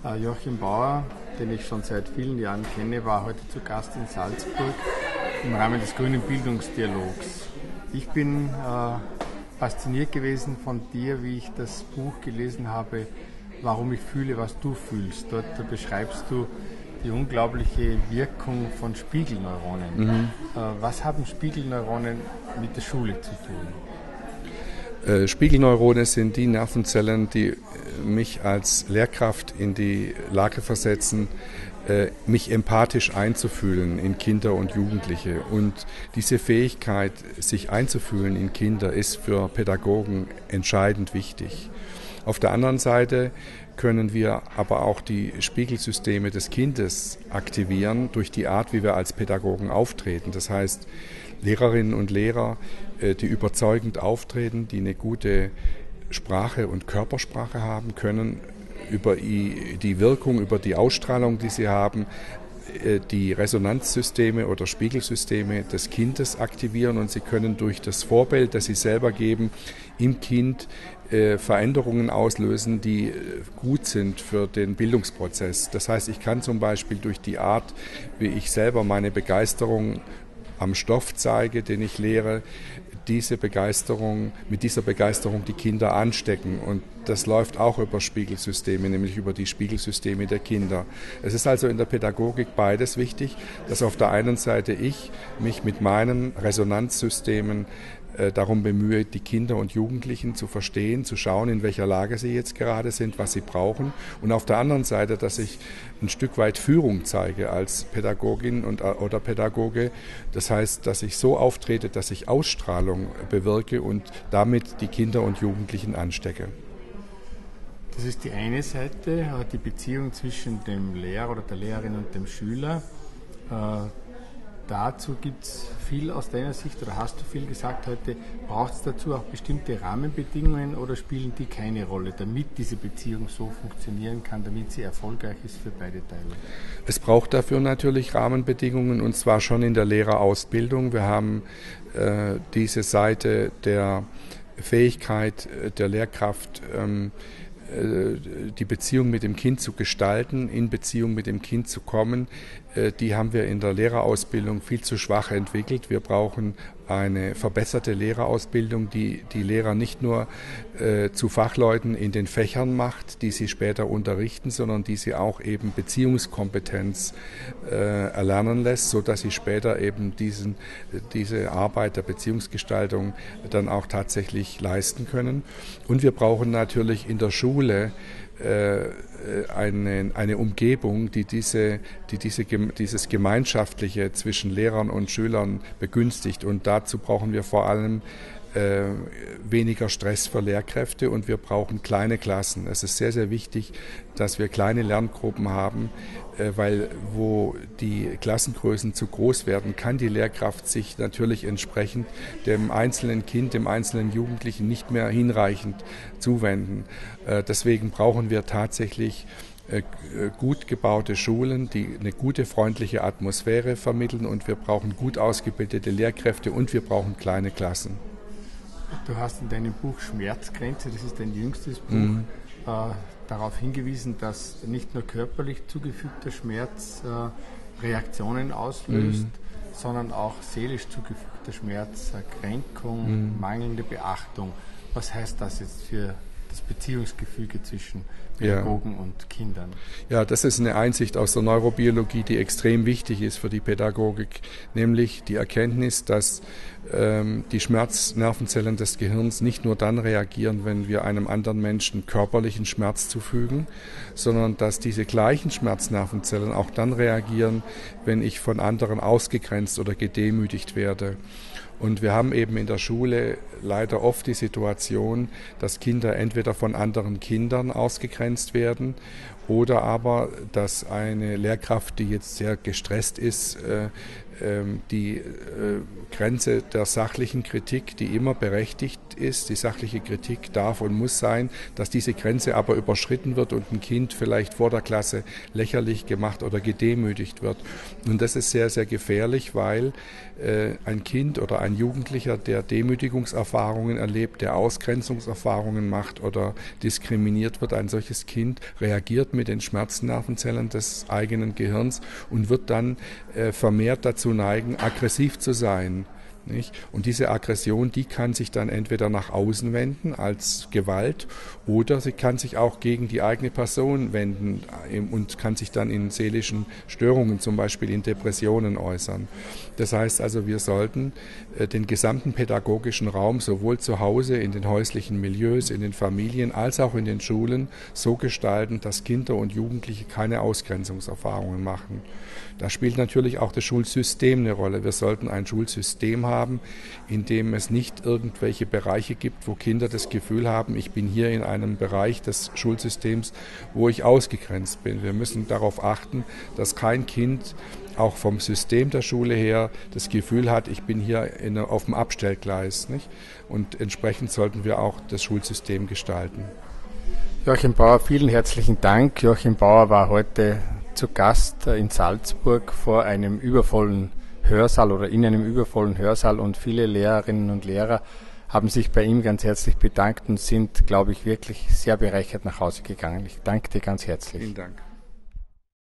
Joachim Bauer, den ich schon seit vielen Jahren kenne, war heute zu Gast in Salzburg im Rahmen des Grünen Bildungsdialogs. Ich bin fasziniert gewesen von dir, wie ich das Buch gelesen habe, Warum ich fühle, was du fühlst. Dort beschreibst du die unglaubliche Wirkung von Spiegelneuronen. Was haben Spiegelneuronen mit der Schule zu tun? Spiegelneurone sind die Nervenzellen, die mich als Lehrkraft in die Lage versetzen, mich empathisch einzufühlen in Kinder und Jugendliche. Und diese Fähigkeit, sich einzufühlen in Kinder, ist für Pädagogen entscheidend wichtig. Auf der anderen Seite können wir aber auch die Spiegelsysteme des Kindes aktivieren durch die Art, wie wir als Pädagogen auftreten. Das heißt, Lehrerinnen und Lehrer, die überzeugend auftreten, die eine gute Sprache und Körpersprache haben, können über die Wirkung, über die Ausstrahlung, die sie haben, die Resonanzsysteme oder Spiegelsysteme des Kindes aktivieren, und sie können durch das Vorbild, das sie selber geben, im Kind Veränderungen auslösen, die gut sind für den Bildungsprozess. Das heißt, ich kann zum Beispiel durch die Art, wie ich selber meine Begeisterung am Stoff zeige, den ich lehre, mit dieser Begeisterung die Kinder anstecken. Und das läuft auch über Spiegelsysteme, nämlich über die Spiegelsysteme der Kinder. Es ist also in der Pädagogik beides wichtig, dass auf der einen Seite ich mich mit meinen Resonanzsystemen darum bemühe, die Kinder und Jugendlichen zu verstehen, zu schauen, in welcher Lage sie jetzt gerade sind, was sie brauchen. Und auf der anderen Seite, dass ich ein Stück weit Führung zeige als Pädagogin oder Pädagoge. Das heißt, dass ich so auftrete, dass ich Ausstrahlung bewirke und damit die Kinder und Jugendlichen anstecke. Das ist die eine Seite, die Beziehung zwischen dem Lehrer oder der Lehrerin und dem Schüler. Dazu gibt es viel aus deiner Sicht, oder hast du viel gesagt heute, braucht es dazu auch bestimmte Rahmenbedingungen oder spielen die keine Rolle, damit diese Beziehung so funktionieren kann, damit sie erfolgreich ist für beide Teile? Es braucht dafür natürlich Rahmenbedingungen, und zwar schon in der Lehrerausbildung. Wir haben diese Seite der Fähigkeit der Lehrkraft, die Beziehung mit dem Kind zu gestalten, in Beziehung mit dem Kind zu kommen, die haben wir in der Lehrerausbildung viel zu schwach entwickelt. Wir brauchen eine verbesserte Lehrerausbildung, die die Lehrer nicht nur zu Fachleuten in den Fächern macht, die sie später unterrichten, sondern die sie auch eben Beziehungskompetenz erlernen lässt, sodass sie später eben diese Arbeit der Beziehungsgestaltung dann auch tatsächlich leisten können. Und wir brauchen natürlich in der Schule eine Umgebung, die dieses Gemeinschaftliche zwischen Lehrern und Schülern begünstigt. Und dazu brauchen wir vor allem weniger Stress für Lehrkräfte, und wir brauchen kleine Klassen. Es ist sehr, sehr wichtig, dass wir kleine Lerngruppen haben, weil wo die Klassengrößen zu groß werden, kann die Lehrkraft sich natürlich entsprechend dem einzelnen Kind, dem einzelnen Jugendlichen nicht mehr hinreichend zuwenden. Deswegen brauchen wir tatsächlich gut gebaute Schulen, die eine gute, freundliche Atmosphäre vermitteln, und wir brauchen gut ausgebildete Lehrkräfte, und wir brauchen kleine Klassen. Du hast in deinem Buch Schmerzgrenze, das ist dein jüngstes Buch, darauf hingewiesen, dass nicht nur körperlich zugefügter Schmerz Reaktionen auslöst, sondern auch seelisch zugefügter Schmerz, Kränkung, mangelnde Beachtung. Was heißt das jetzt für das Beziehungsgefüge zwischen Pädagogen und Kindern? Ja, das ist eine Einsicht aus der Neurobiologie, die extrem wichtig ist für die Pädagogik, nämlich die Erkenntnis, dass die Schmerznervenzellen des Gehirns nicht nur dann reagieren, wenn wir einem anderen Menschen körperlichen Schmerz zufügen, sondern dass diese gleichen Schmerznervenzellen auch dann reagieren, wenn ich von anderen ausgegrenzt oder gedemütigt werde. Und wir haben eben in der Schule leider oft die Situation, dass Kinder entweder von anderen Kindern ausgegrenzt werden oder aber, dass eine Lehrkraft, die jetzt sehr gestresst ist, die Grenze der sachlichen Kritik, die immer berechtigt ist, die sachliche Kritik darf und muss sein, dass diese Grenze aber überschritten wird und ein Kind vielleicht vor der Klasse lächerlich gemacht oder gedemütigt wird. Und das ist sehr, sehr gefährlich, weil ein Kind oder ein Jugendlicher, der Demütigungserfahrungen erlebt, der Ausgrenzungserfahrungen macht oder diskriminiert wird, ein solches Kind reagiert interagiert mit den Schmerznervenzellen des eigenen Gehirns und wird dann vermehrt dazu neigen, aggressiv zu sein. Nicht? Und diese Aggression, die kann sich dann entweder nach außen wenden als Gewalt oder sie kann sich auch gegen die eigene Person wenden und kann sich dann in seelischen Störungen, zum Beispiel in Depressionen äußern. Das heißt also, wir sollten den gesamten pädagogischen Raum sowohl zu Hause, in den häuslichen Milieus, in den Familien als auch in den Schulen so gestalten, dass Kinder und Jugendliche keine Ausgrenzungserfahrungen machen. Da spielt natürlich auch das Schulsystem eine Rolle. Wir sollten ein Schulsystem haben, in dem es nicht irgendwelche Bereiche gibt, wo Kinder das Gefühl haben, ich bin hier in einem Bereich des Schulsystems, wo ich ausgegrenzt bin. Wir müssen darauf achten, dass kein Kind auch vom System der Schule her das Gefühl hat, ich bin hier auf dem Abstellgleis. Nicht? Und entsprechend sollten wir auch das Schulsystem gestalten. Joachim Bauer, vielen herzlichen Dank. Joachim Bauer war heute zu Gast in Salzburg vor einem übervollen Hörsaal oder in einem übervollen Hörsaal und viele Lehrerinnen und Lehrer haben sich bei ihm ganz herzlich bedankt und sind, glaube ich, wirklich sehr bereichert nach Hause gegangen. Ich danke dir ganz herzlich. Vielen Dank.